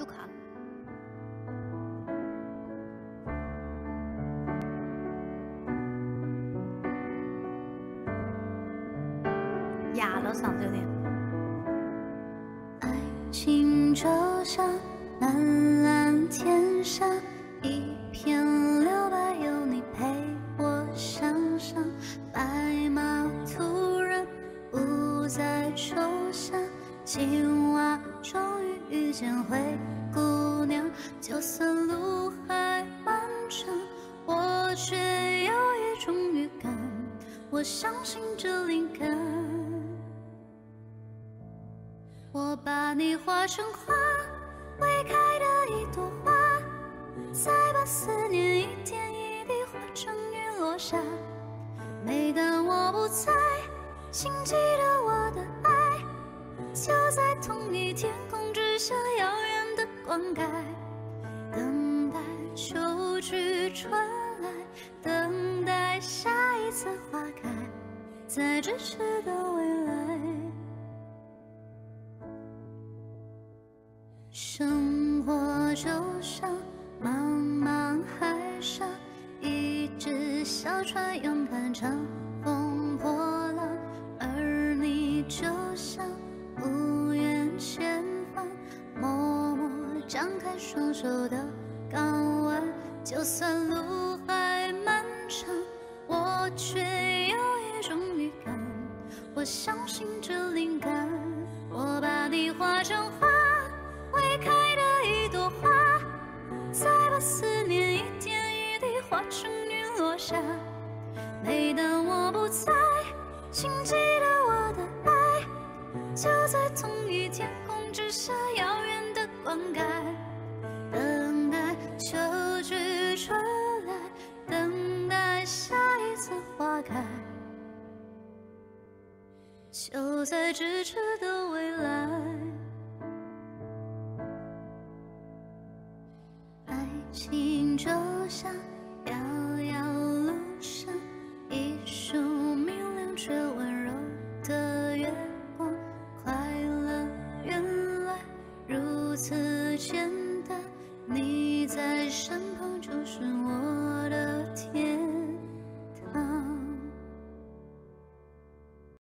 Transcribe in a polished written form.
又卡了。哑了，嗓子有点。 爱情就像蓝蓝天上一片留白，有你陪我想象。白马突然不再抽象，青蛙终于遇见灰姑娘。就算路还漫长，我却有一种预感，我相信这灵感。我把你画成花，未开的一朵花，再把思念一点一滴化成雨落下。每当我不在，请记得我的爱，就在同一天空之下遥远的灌溉。等待秋去春来，等待下一次花开，在咫尺的未来。生活就像茫茫海上一只小船，勇敢乘风破浪，而你就像不远前方默默张开双手的港湾。就算路还漫长，我却有一种预感，我相信这灵感。我把你画成花，未开的一朵花，再把思念一点一滴化成雨落下。每当我不在，请记得我的爱，就在同一天空之下遥远的灌溉。等待秋去春来，等待下一次花开，就在咫尺的未来。爱情就像遥遥路上一束明亮却温柔的月光，快乐原来如此简单，你在身旁就是我